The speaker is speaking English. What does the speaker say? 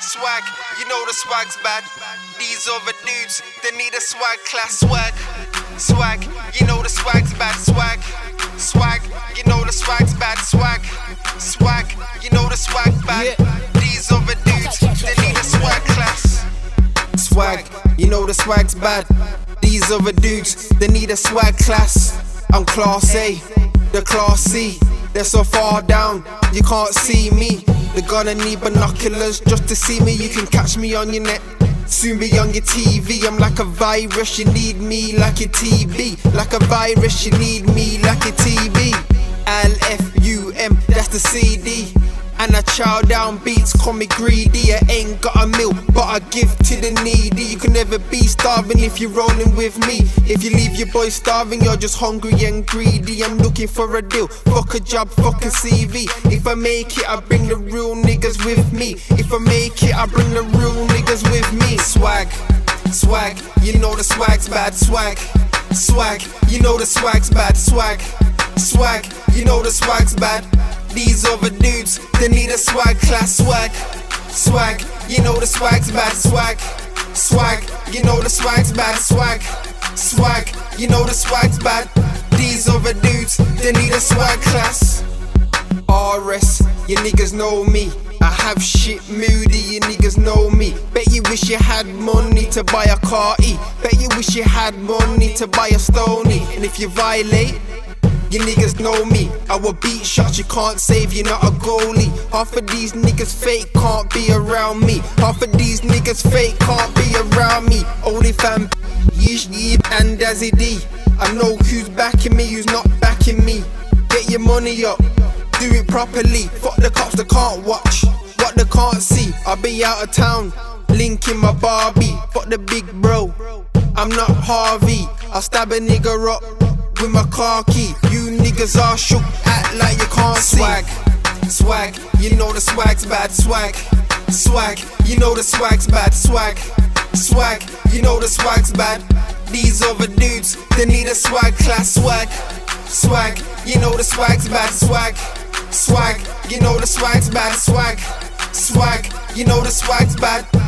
swag, you know the swag's bad. These other dudes, they need a swag class. Swag, swag, you know the swag's bad. Swag, swag, you know the swag's bad. Swag, swag, you know the swag bad. These other dudes, they need a swag class. Swag, you know the swag's bad. These other dudes, they need a swag class. I'm class A, the class C. They're so far down, you can't see me. They're gonna need binoculars just to see me. You can catch me on your net, soon be on your TV. I'm like a virus, you need me like your TB. Like a virus, you need me like your TB. LFUM, that's the CD. And I chow down beats, call me greedy. I ain't got a meal, but I give to the needy. You can never be starving if you're rolling with me. If you leave your boy starving, you're just hungry and greedy. I'm looking for a deal, fuck a job, fuck a CV. If I make it, I bring the real niggas with me. If I make it, I bring the real niggas with me. Swag, swag, you know the swag's bad. Swag, swag, you know the swag's bad. Swag, swag, you know the swag's bad. These other dudes, they need a swag class. Swag, swag, you know the swag's bad. Swag, swag, you know the swag's bad. Swag, swag, you know the swag's bad. These other dudes, they need a swag class. RS, you niggas know me. I have shit moody, you niggas know me. Bet you wish you had money to buy a car E. Bet you wish you had money to buy a Stony. And if you violate, you niggas know me. I will beat shots you can't save, you're not a goalie. Half of these niggas fake, can't be around me. Half of these niggas fake, can't be around me. Only fam, Yeesh and Dazzy D. I know who's backing me, who's not backing me. Get your money up, do it properly. Fuck the cops that can't watch, what they can't see. I'll be out of town, linking my Barbie. Fuck the big bro, I'm not Harvey. I'll stab a nigga up with my car key. You niggas are shook, act like you can't see. Swag, swag, you know the swag's bad. Swag, swag, you know the swag's bad. Swag, swag, you know the swag's bad. These other dudes, they need a swag class. Swag, swag, you know the swag's bad. Swag, swag, you know the swag's bad. Swag, swag, you know the swag's bad.